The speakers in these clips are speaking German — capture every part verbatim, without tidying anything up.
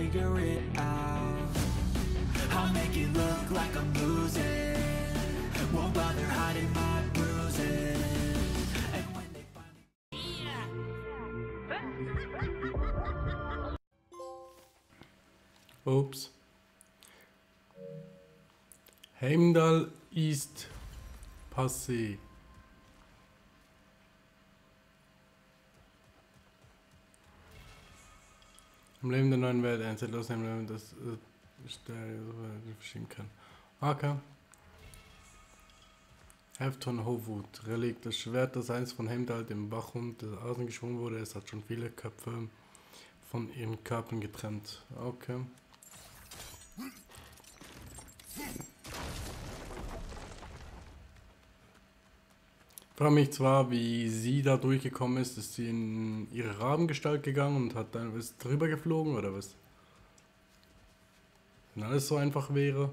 figure it out. I'll make it look like I'm losing. Won't bother hiding my bruises. And when they finally... Ups. Heimdall ist passé. Im Leben der neuen Welt einzeln ausnehmen, das äh, verschieben kann. Okay. Hefton Hovud, Relikt, das Schwert, das einst von Heimdall, dem Wachhund des Außen geschwungen wurde. Es hat schon viele Köpfe von ihren Körpern getrennt. Okay. Ich frage mich zwar, wie sie da durchgekommen ist. Ist sie in ihre Rabengestalt gegangen und hat dann was drüber geflogen oder was? Wenn alles so einfach wäre.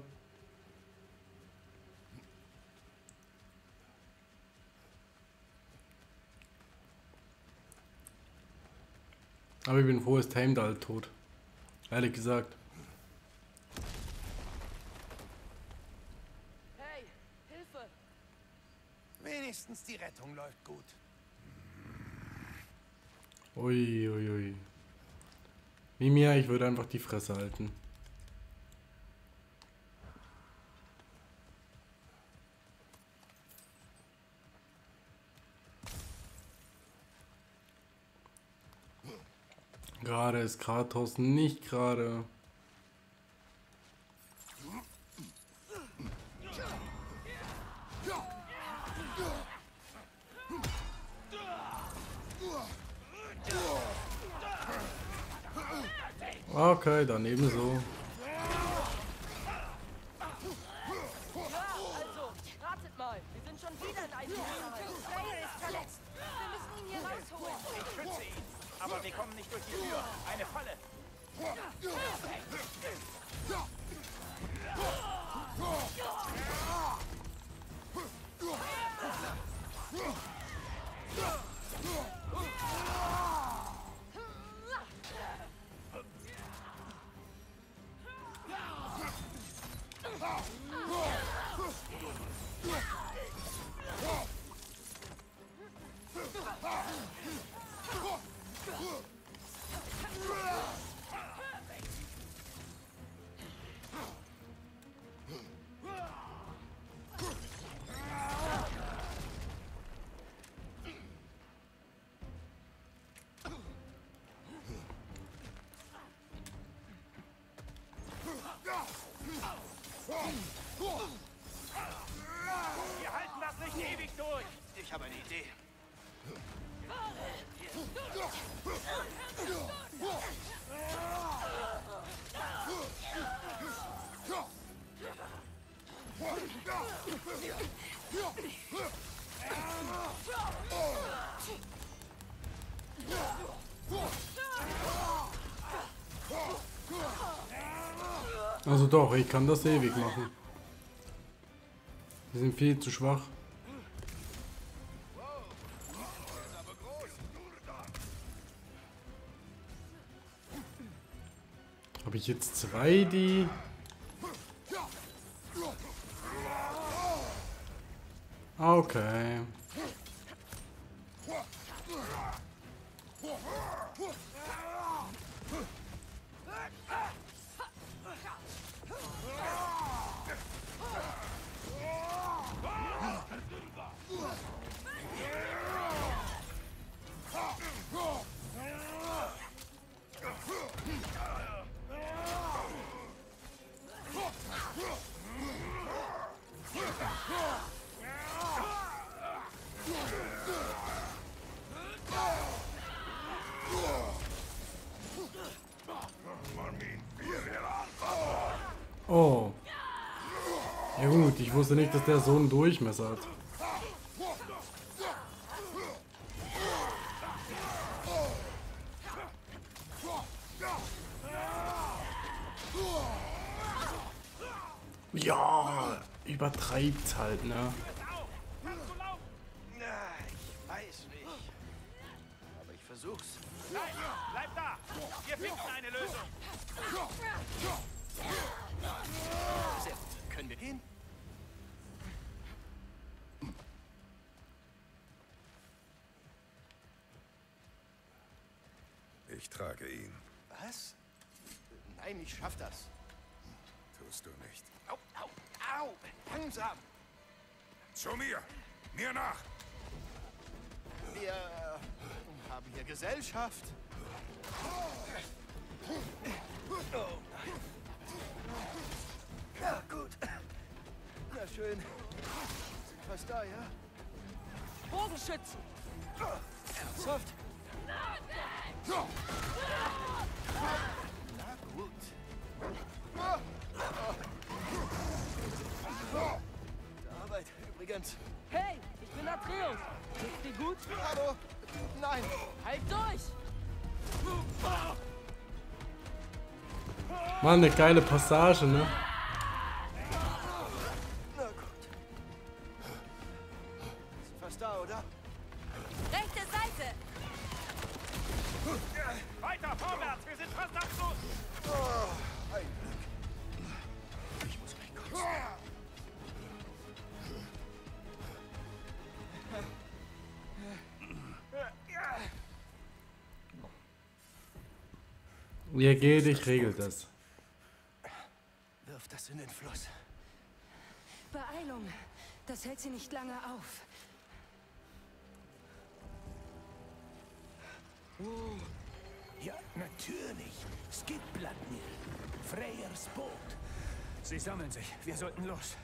Aber ich bin froh, ist Heimdall tot. Ehrlich gesagt. Hey, Hilfe! Wenigstens die Rettung läuft gut. Ui, ui, ui. Mimia, ich würde einfach die Fresse halten. Gerade ist Kratos nicht gerade. Okay, daneben so. Ja, also, ratet mal, wir sind schon wieder in einem Sicherheit. Slayer ist verletzt. Wir müssen ihn hier rausholen. Ich schütze ihn, aber wir kommen nicht durch die Tür. Eine Falle. Wir halten das nicht ewig durch. Ich habe eine Idee. Also doch, ich kann das ewig machen. Wir sind viel zu schwach. Habe ich jetzt zwei, die... Okay. Oh. Ja gut, ich wusste nicht, dass der so einen Durchmesser hat. Ja, übertreibt's halt, ne? Ich weiß nicht. Aber ich versuch's. Nein, bleib da! Wir finden eine Lösung. Ich trage ihn. Was? Nein, ich schaff das. Tust du nicht. Au, au, au! Langsam! Zu mir! Mir nach! Wir äh, haben hier Gesellschaft. Oh nein. Ja, gut. Na schön. Sind fast da, ja? Bogenschützen! Ernsthaft? Na gut. Gute Arbeit, übrigens. Hey, ich bin Atreus. Geht's dir gut? Hallo? Nein. Halt durch! War eine geile Passage, ne? Na gut. Sind fast da, oder? Rechte Seite! Weiter, vorwärts! Wir sind fast am Schluss! Oh, ein Glück. Ich muss gleich kurz. Ihr geht, ich regel das. Wirf das in den Fluss. Beeilung. Das hält sie nicht lange auf. Ja, natürlich. Skipbladnir. Freyers Boot. Sie sammeln sich. Wir sollten los.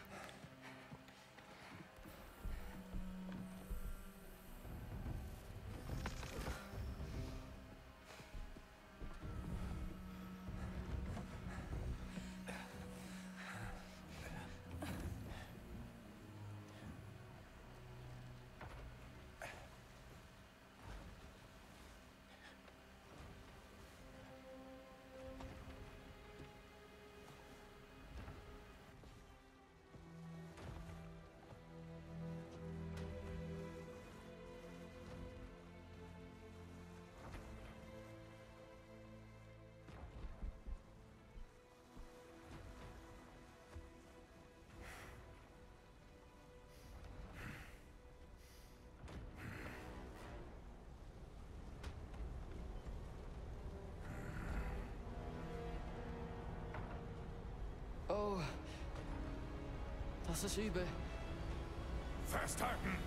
Oh. Das ist übel. Festhalten!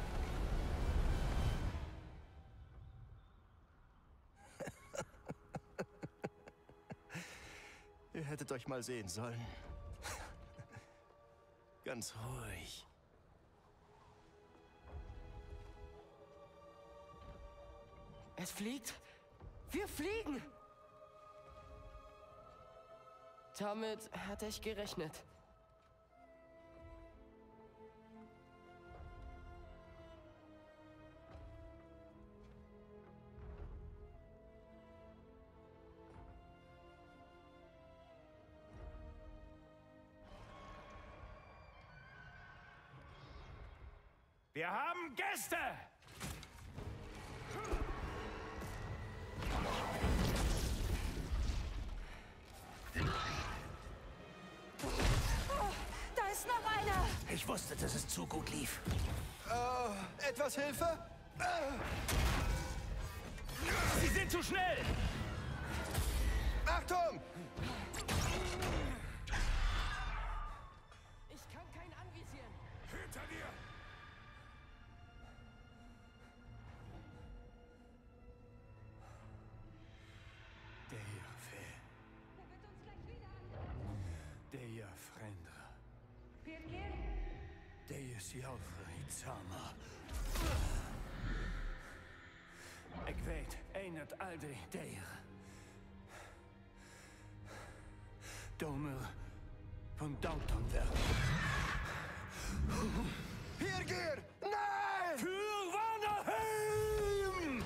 Ihr hättet euch mal sehen sollen. Ganz ruhig. Es fliegt. Wir fliegen! Damit hatte ich gerechnet. Wir haben Gäste! Da ist noch einer! Ich wusste, dass es zu gut lief. Äh, etwas Hilfe? Sie sind zu schnell! Achtung! Ich kann keinen anvisieren. Hinter dir! Der Fe. Der Frendra. Der Sjálfri Sama. Ik weet, een het aldri der. Domer van Dautonwerk. Birgir! Nein! Für Vanaheim!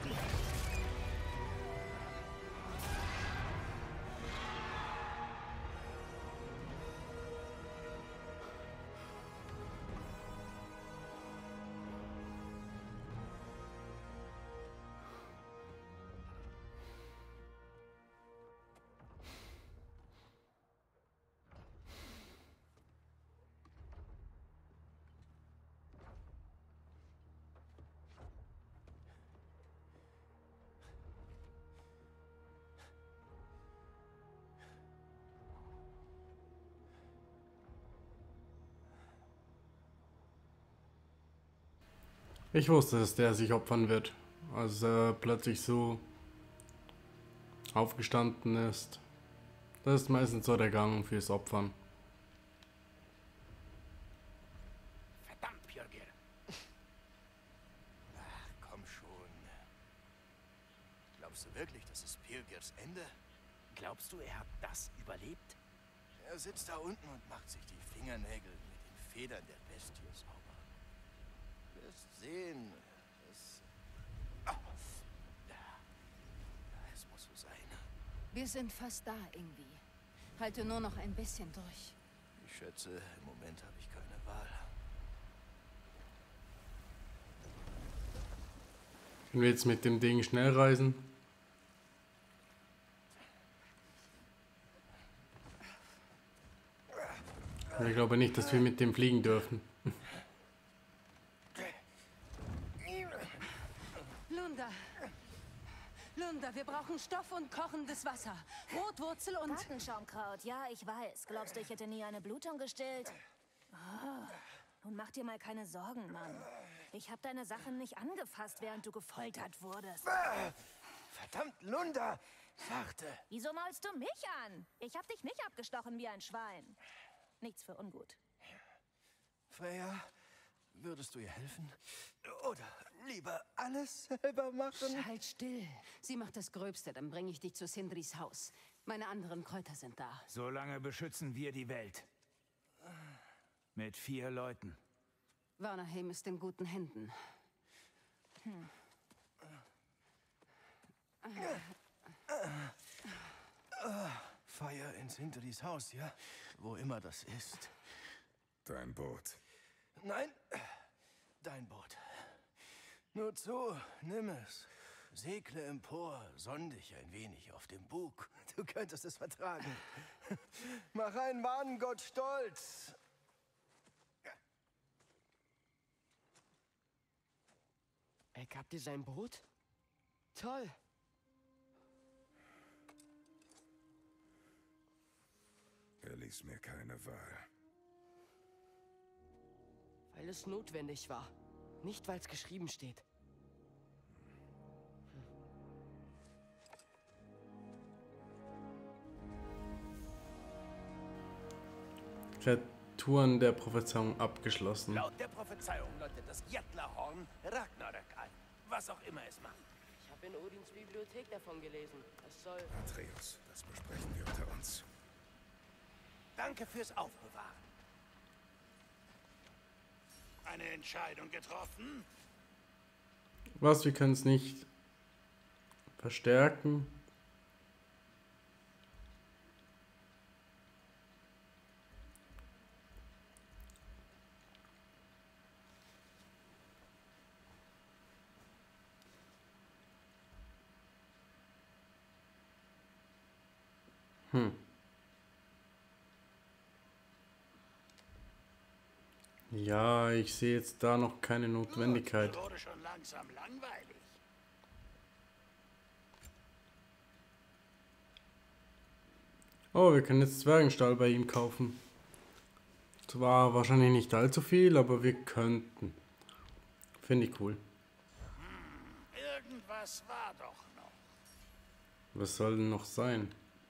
Ich wusste, dass der sich opfern wird, als er plötzlich so aufgestanden ist. Das ist meistens so der Gang fürs Opfern. Verdammt, Birgir. Ach, komm schon. Glaubst du wirklich, das ist Birgirs Ende? Glaubst du, er hat das überlebt? Er sitzt da unten und macht sich die Fingernägel mit den Federn der Bestie sauber. Wirst sehen. Es, oh. Es muss so sein. Wir sind fast da, irgendwie. Halte nur noch ein bisschen durch. Ich schätze, im Moment habe ich keine Wahl. Können wir jetzt mit dem Ding schnell reisen? Ich glaube nicht, dass wir mit dem fliegen dürfen. Lunda. Lunda, wir brauchen Stoff und kochendes Wasser. Rotwurzel und... Gartenschaumkraut, ja, ich weiß. Glaubst du, ich hätte nie eine Blutung gestillt? Oh, nun mach dir mal keine Sorgen, Mann. Ich habe deine Sachen nicht angefasst, während du gefoltert wurdest. Verdammt, Lunda! Sachte! Wieso maulst du mich an? Ich hab dich nicht abgestochen wie ein Schwein. Nichts für ungut. Freya, würdest du ihr helfen? Oder lieber alles selber machen? Halt still. Sie macht das Gröbste, dann bringe ich dich zu Sindris Haus. Meine anderen Kräuter sind da. Solange beschützen wir die Welt. Mit vier Leuten. Vanaheim ist in guten Händen. Hm. Feier in Sindris Haus, ja? Wo immer das ist. Dein Boot. Nein, dein Boot. Nur zu, nimm es. Segle empor, sonn dich ein wenig auf dem Bug. Du könntest es vertragen. Mach einen Manngott stolz. Er gab dir sein Boot? Toll. Er ließ mir keine Wahl. Weil es notwendig war. Nicht, weil es geschrieben steht. Kreaturen der Prophezeiung abgeschlossen. Laut der Prophezeiung läutet das Jättlerhorn Ragnarök ein. Was auch immer es macht. Ich habe in Odins Bibliothek davon gelesen. Es soll... Atreus, das besprechen wir unter uns. Danke fürs Aufbewahren. Eine Entscheidung getroffen? Was, wir können es nicht verstärken. Hm. Ja, ich sehe jetzt da noch keine Notwendigkeit. Wurde schon langsam langweilig. Oh, wir können jetzt Zwergenstall bei ihm kaufen. Zwar wahrscheinlich nicht allzu viel, aber wir könnten. Finde ich cool. Hm, irgendwas war doch noch. Was soll denn noch sein?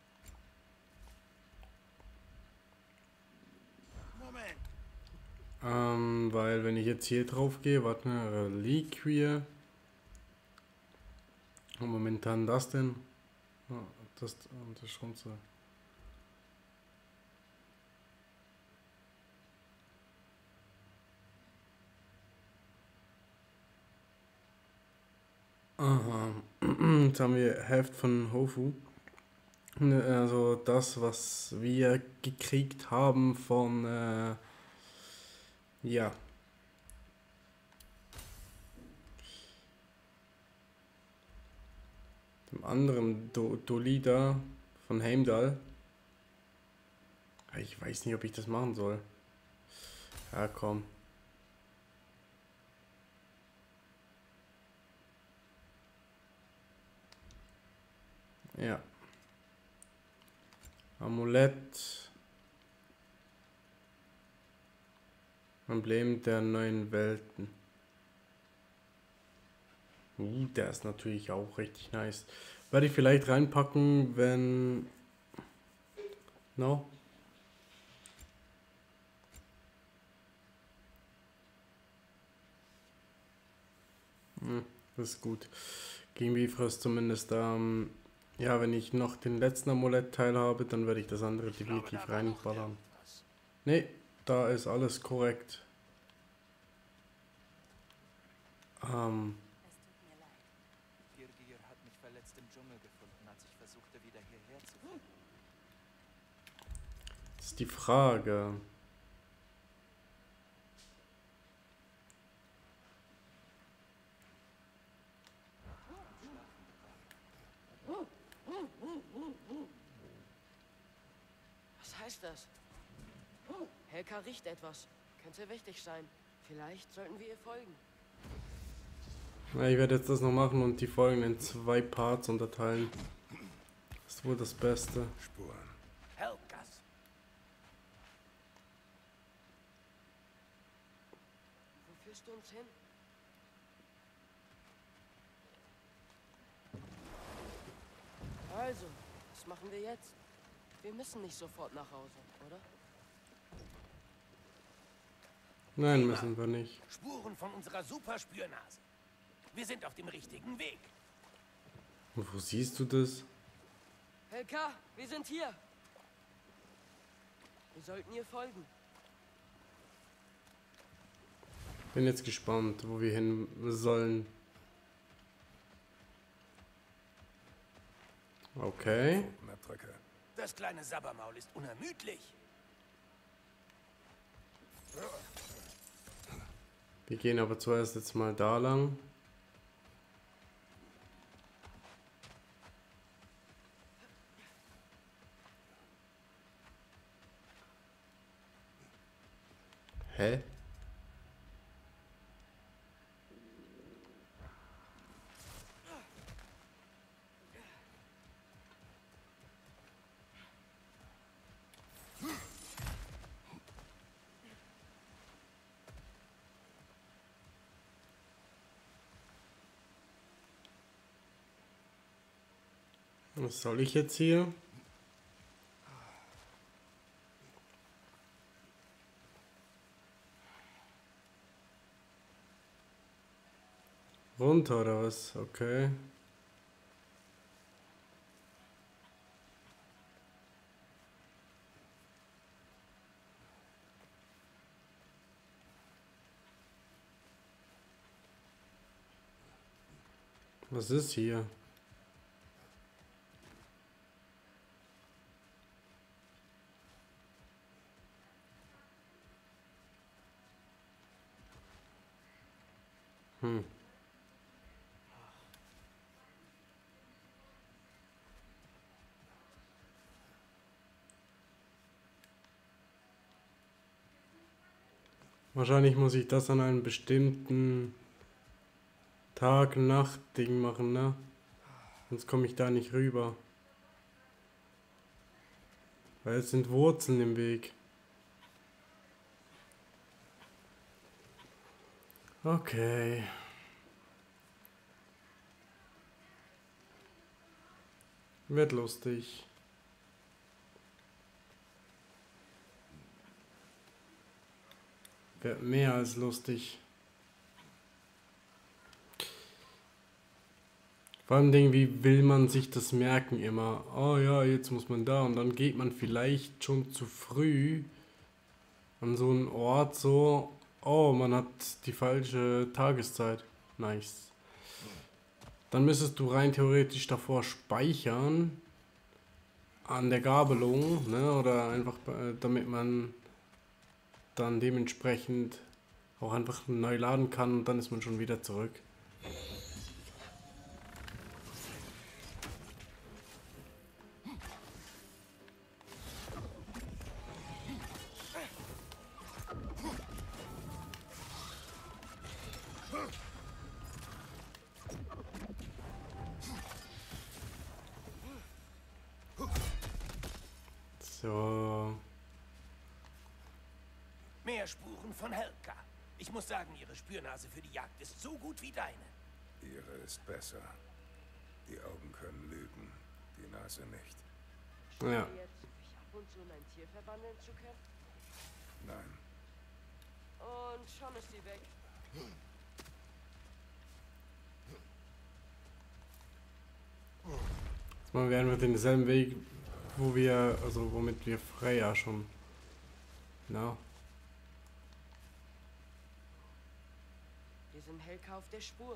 Moment. Ähm, weil wenn ich jetzt hier drauf gehe, warte mal, Reliquie. Und momentan das denn? Oh, das, das ist schon so. Aha. Jetzt haben wir Heft von Hofu. Also das, was wir gekriegt haben von äh, ja. Dem anderen Do Dolida von Heimdall. Ich weiß nicht, ob ich das machen soll. Ja, komm. Ja. Amulett. Emblem der neuen Welten. Uh, der ist natürlich auch richtig nice. Werde ich vielleicht reinpacken, wenn... No? Hm, das ist gut. Gegen Bifrost zumindest. Ähm, ja, wenn ich noch den letzten Amulett-Teil habe, dann werde ich das andere definitiv reinballern. Ne, da ist alles korrekt. Ähm... Birgir hat mich verletzt im Dschungel gefunden, als ich versuchte, wieder hierher zu finden. Das ist die Frage. Was heißt das? Helka riecht etwas. Könnte wichtig sein. Vielleicht sollten wir ihr folgen. Ja, ich werde jetzt das noch machen und die Folgen in zwei Parts unterteilen. Das ist wohl das Beste. Spuren. Helkas. Wo führst du uns hin? Also, was machen wir jetzt? Wir müssen nicht sofort nach Hause, oder? Nein, müssen wir nicht. Spuren von unserer Superspürnase. Wir sind auf dem richtigen Weg. Und wo siehst du das? Helka, wir sind hier. Wir sollten ihr folgen. Bin jetzt gespannt, wo wir hin sollen. Okay. Das kleine Sabbermaul ist unermüdlich. Wir gehen aber zuerst jetzt mal da lang. Hä? Was soll ich jetzt hier? Runter oder was? Okay. Was ist hier? Hm. Wahrscheinlich muss ich das an einem bestimmten Tag-Nacht-Ding machen, ne? Sonst komme ich da nicht rüber. Weil es sind Wurzeln im Weg. Okay. Wird lustig. Wird mehr als lustig. Vor allem, wie will man sich das merken immer? Oh ja, jetzt muss man da und dann geht man vielleicht schon zu früh an so einen Ort so, oh, man hat die falsche Tageszeit. Nice. Dann müsstest du rein theoretisch davor speichern an der Gabelung, ne? Oder einfach, damit man dann dementsprechend auch einfach neu laden kann und dann ist man schon wieder zurück. So. Mehr Spuren von Helka. Ich muss sagen, ihre Spürnase für die Jagd ist so gut wie deine. Ihre ist besser. Die Augen können lügen, die Nase nicht. Ja. Jetzt mich ab und zu in ein Tier verwandeln zu können? Nein. Und schon ist sie weg. Jetzt mal werden wir denselben Weg, wo wir, also womit wir Freya schon, na, Wir sind Helka auf der Spur.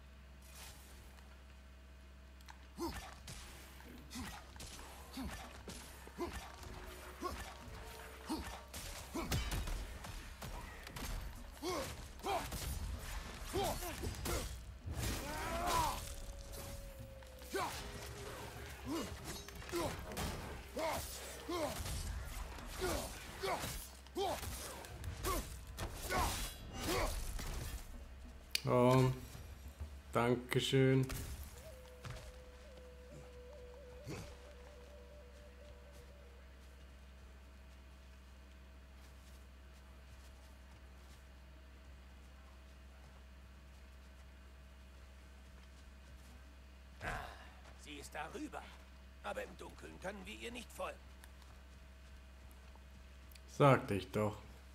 oh, Dankeschön. Sie ist darüber. Aber im Dunkeln können wir ihr nicht folgen. Sagte ich doch.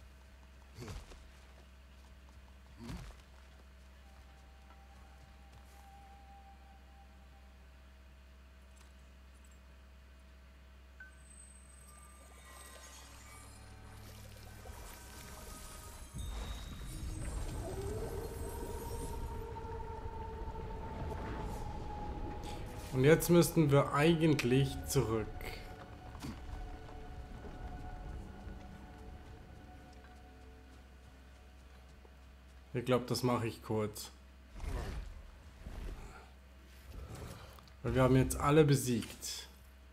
Und jetzt müssten wir eigentlich zurück. Ich glaube, das mache ich kurz. Weil wir haben jetzt alle besiegt.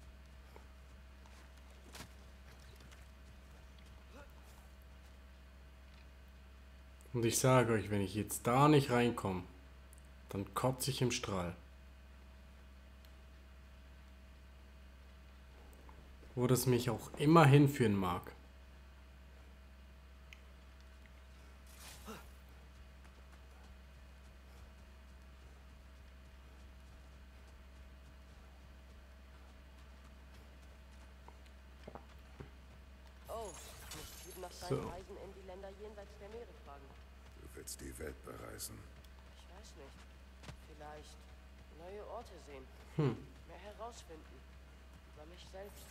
Und ich sage euch, wenn ich jetzt da nicht reinkomme, dann kotze ich im Strahl. Wo das mich auch immer hinführen mag. Oh, ich muss Typ nach seinen So. Reisen in die Länder jenseits der Meere fragen. Du willst die Welt bereisen. Ich weiß nicht. Vielleicht neue Orte sehen. Hm. Mehr herausfinden. Über mich selbst.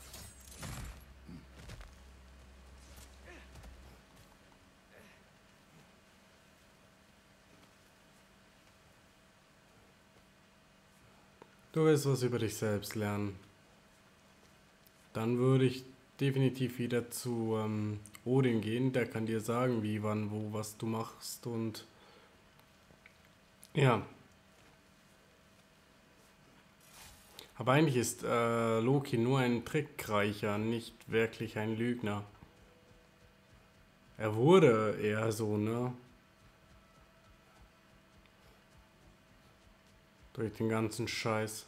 Du willst was über dich selbst lernen. Dann würde ich definitiv wieder zu ähm, Odin gehen. Der kann dir sagen, wie, wann, wo, was du machst und ja. Aber eigentlich ist äh, Loki nur ein Trickreicher, nicht wirklich ein Lügner. Er wurde eher so, ne? Durch den ganzen Scheiß.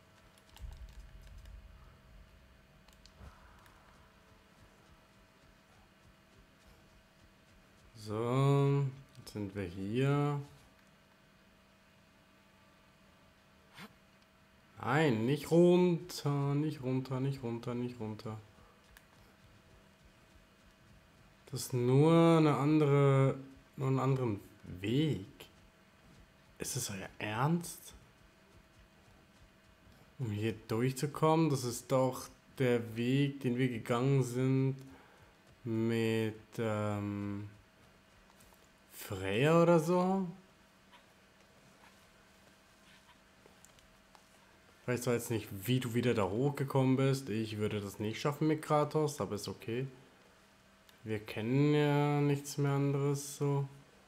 So, jetzt sind wir hier. Nein, nicht runter, nicht runter, nicht runter, nicht runter. Das ist nur eine andere, nur einen anderen Weg. Ist es euer Ernst? Um hier durchzukommen, das ist doch der Weg, den wir gegangen sind mit ähm, Freya oder so. Ich weiß zwar jetzt nicht, wie du wieder da hochgekommen bist. Ich würde das nicht schaffen mit Kratos, aber ist okay. Wir kennen ja nichts mehr anderes so.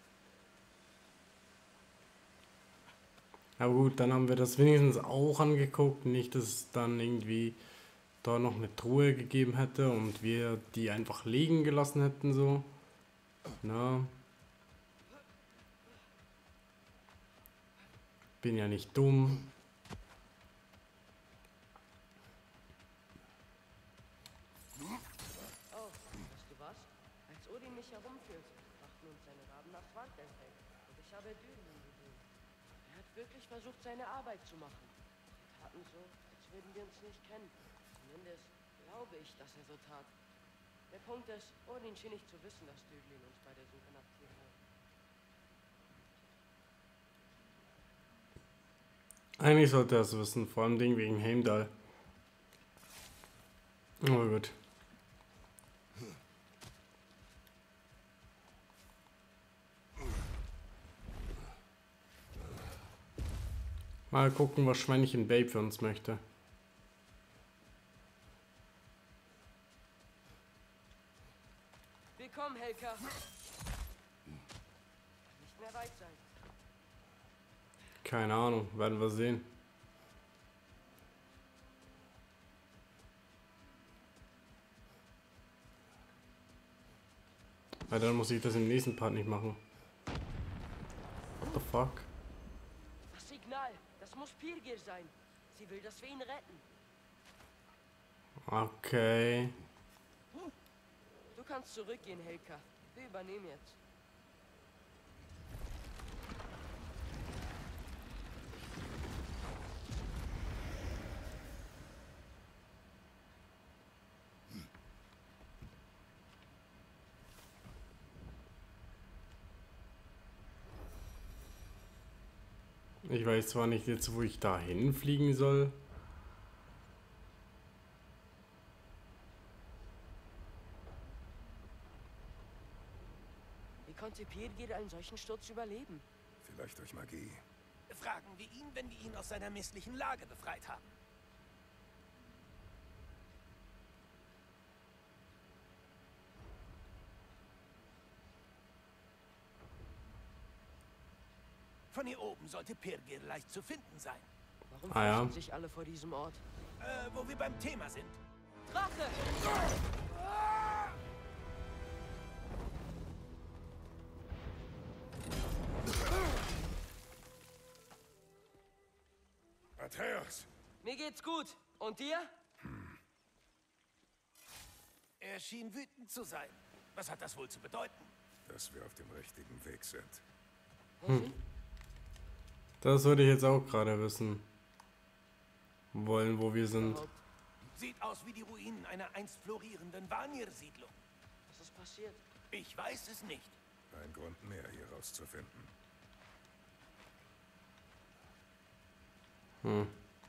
Aber gut, dann haben wir das wenigstens auch angeguckt. Nicht, dass es dann irgendwie da noch eine Truhe gegeben hätte und wir die einfach liegen gelassen hätten so. Na. Bin ja nicht dumm. Oh, weißt du was? Als Odin mich herumführt, brachten uns seine Raben nach Svartalfell. Und ich habe Dünen gesehen. Er hat wirklich versucht, seine Arbeit zu machen. Wir taten so, als würden wir uns nicht kennen. Zumindest glaube ich, dass er so tat. Der Punkt ist, Odin schien nicht zu wissen, dass Döglin uns bei der Suche nach Tyr hält. Eigentlich sollte er es wissen, vor allem Ding wegen Heimdall. Aber gut. Mal gucken, was Schweinchen Babe für uns möchte. Willkommen, Helka. Kann nicht mehr weit sein. Keine Ahnung, werden wir sehen. Weil dann muss ich das im nächsten Part nicht machen. What the fuck? Das Signal, das muss Pirgir sein. Sie will, dass wir ihn retten. Okay. Du kannst zurückgehen, Helka. Wir übernehmen jetzt. Ich weiß zwar nicht jetzt, wo ich da hinfliegen soll. Wie konnte Pirgir einen solchen Sturz überleben? Vielleicht durch Magie. Fragen wir ihn, wenn wir ihn aus seiner misslichen Lage befreit haben. Von hier oben sollte Pirgir leicht zu finden sein. Warum Ah, ja. fürchten sich alle vor diesem Ort? Äh, wo wir beim Thema sind. Drache! Atreus! Mir geht's gut. Und dir? Er schien wütend zu sein. Was hat das wohl zu bedeuten? Dass wir auf dem richtigen Weg sind. Hm. Das würde ich jetzt auch gerade wissen wollen, wo wir sind. Sieht aus wie die Ruinen einer einst florierenden Vanir-Siedlung. Was ist passiert? Ich weiß es nicht. Ein Grund mehr, hier rauszufinden. Hm.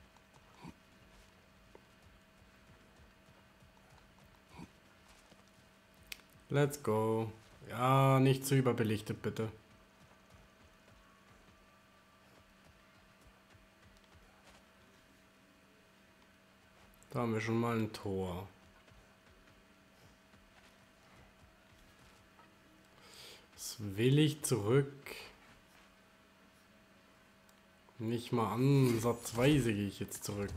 Let's go. Ja, nicht zu überbelichtet, bitte. Da haben wir schon mal ein Tor. Das will ich zurück. Nicht mal ansatzweise gehe ich jetzt zurück.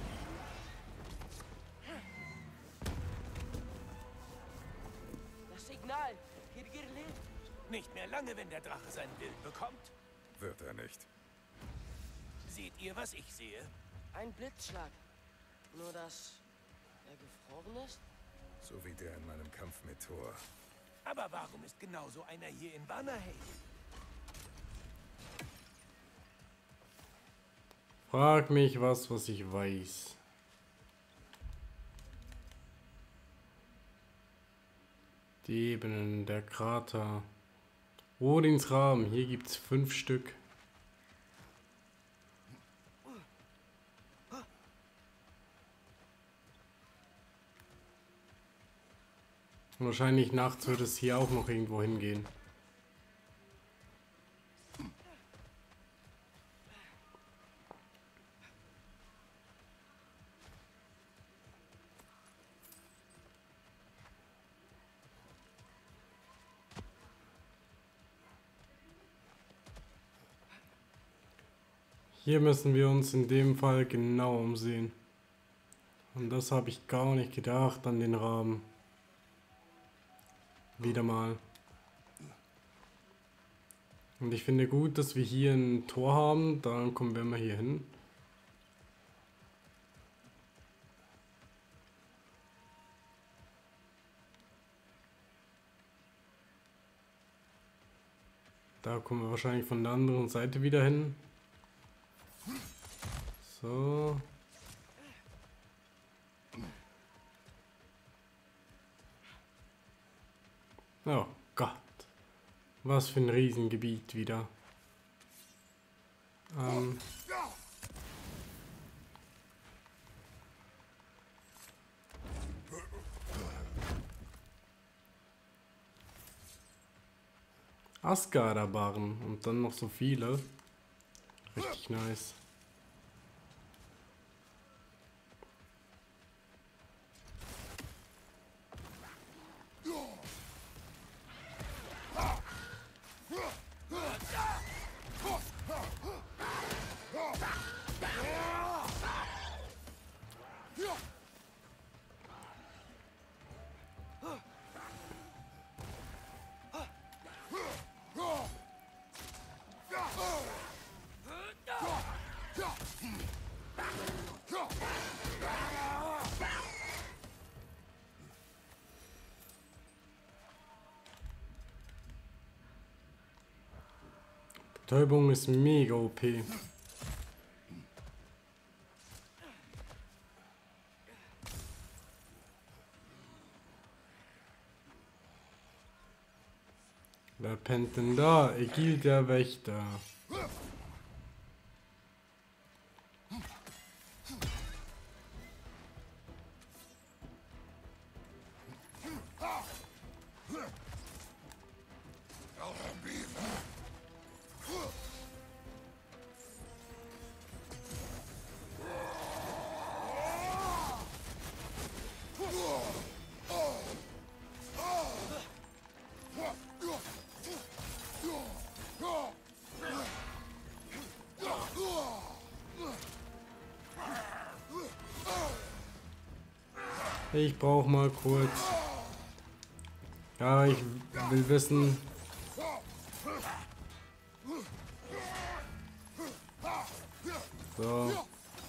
Das Signal. Pirgir lebt. Nicht mehr lange, wenn der Drache seinen Willen bekommt. Wird er nicht. Seht ihr, was ich sehe? Ein Blitzschlag. Nur, dass er gefroren ist? So wie der in meinem Kampf mit Thor. Aber warum ist genau so einer hier in Vanaheim? Frag mich was, was ich weiß. Die Ebenen, der Krater. Odins Rahmen, hier gibt es fünf Stück. Wahrscheinlich nachts wird es hier auch noch irgendwo hingehen. Hier müssen wir uns in dem Fall genau umsehen. Und das habe ich gar nicht gedacht an den Rahmen. Wieder mal. Und ich finde gut, dass wir hier ein Tor haben. Dann kommen wir mal hier hin. Da kommen wir wahrscheinlich von der anderen Seite wieder hin. So. Oh Gott. Was für ein Riesengebiet wieder. Ähm. Asgarder-Barren und dann noch so viele. Richtig nice. Betäubung ist mega O P. Wer pennt denn da? Egil der Wächter. Ich brauche mal kurz. Ja, ich will wissen. So.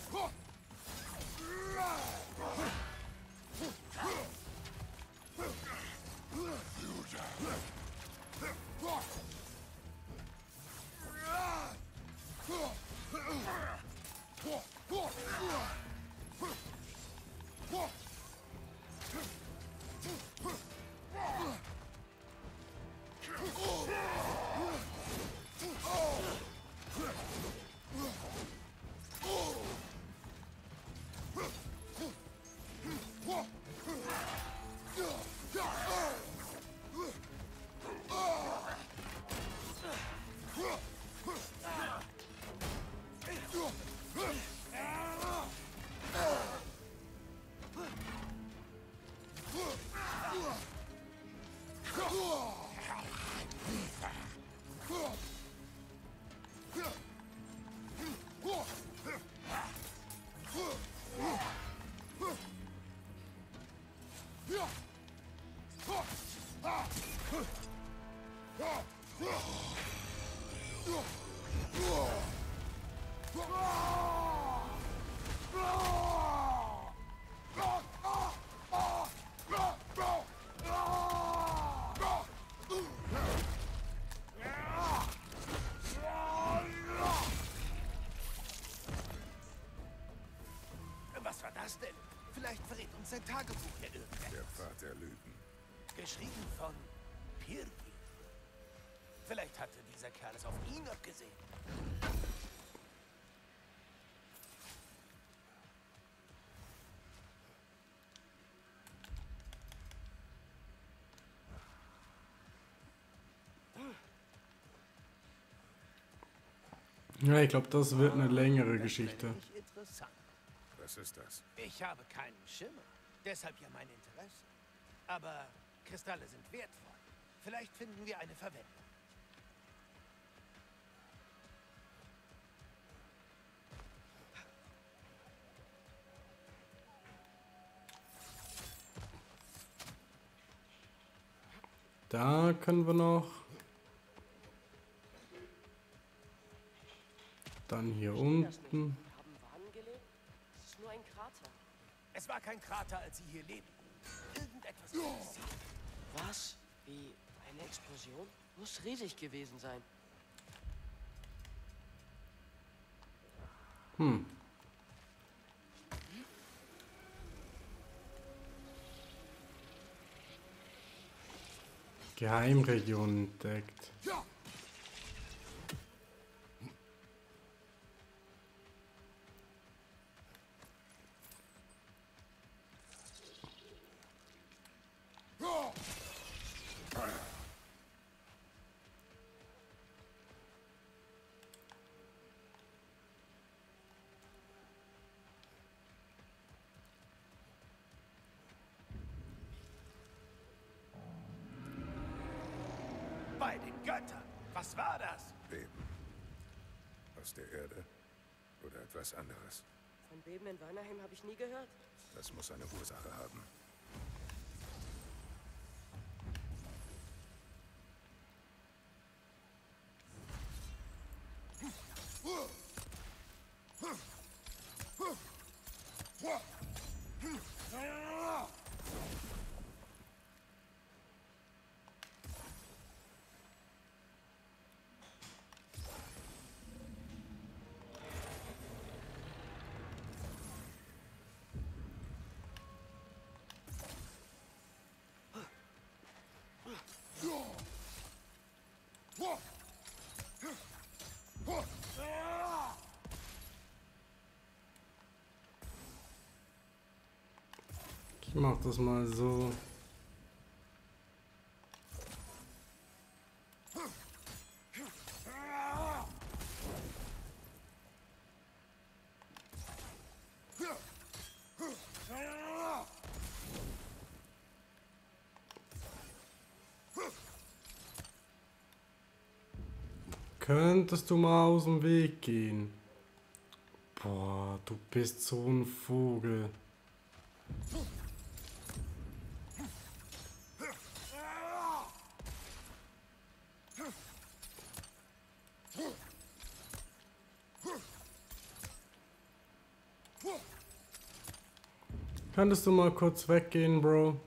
Was war das denn? Vielleicht verrät uns sein Tagebuch ja irgendetwas. Der Pfad der Lügen. Geschrieben von Pirgi. Vielleicht hatte dieser Kerl es auf ihn abgesehen. Ja, ich glaube, das wird eine längere Geschichte. Interessant. Was ist das? Ich habe keinen Schimmer. Deshalb ja mein Interesse. Aber Kristalle sind wertvoll. Vielleicht finden wir eine Verwendung. Da können wir noch. Dann hier unten. Es ist nur ein Krater. Es war kein Krater, als sie hier lebten. Irgendetwas passiert. Was? Wie eine Explosion? Muss riesig gewesen sein. Hm. Geheimregion entdeckt. Bei den Göttern! Was war das? Beben. Aus der Erde? Oder etwas anderes? Von Beben in Vanaheim habe ich nie gehört. Das muss eine Ursache haben. Ich mach das mal so. Könntest du mal aus dem Weg gehen? Boah, du bist so ein Vogel. Könntest du mal kurz weggehen, Bro?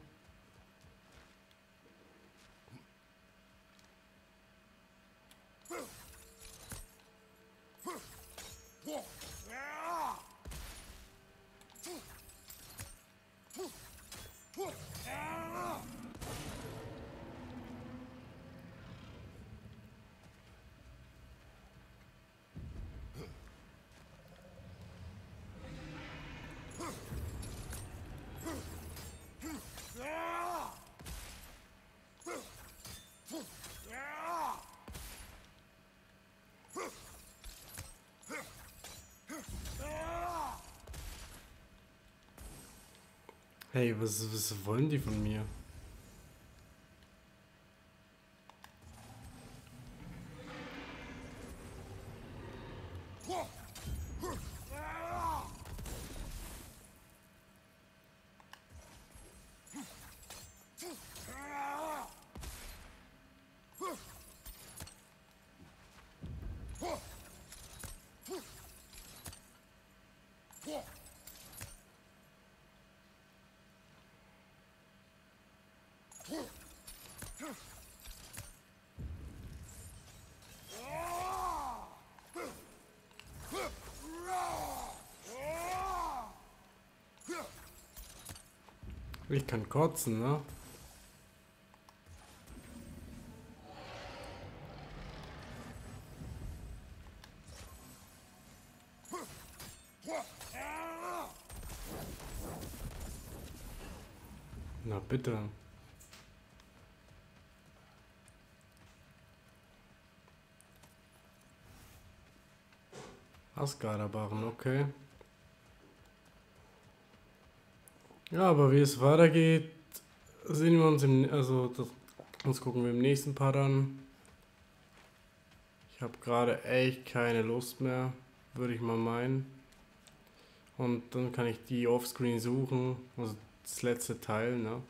Hey, was, was wollen die von mir? Ich kann kotzen, ne? Na bitte. Asgarderbarren, okay. Ja, aber wie es weitergeht, sehen wir uns im, also das, uns gucken wir im nächsten Part an. Ich habe gerade echt keine Lust mehr, würde ich mal meinen. Und dann kann ich die Offscreen suchen, also das letzte Teil, ne?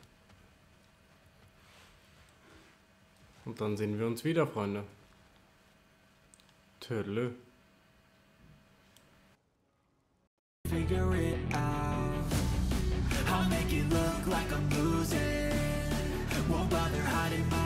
Und dann sehen wir uns wieder, Freunde. Tödlö. Figure it out. I'll make it look like I'm losing. Won't bother hiding my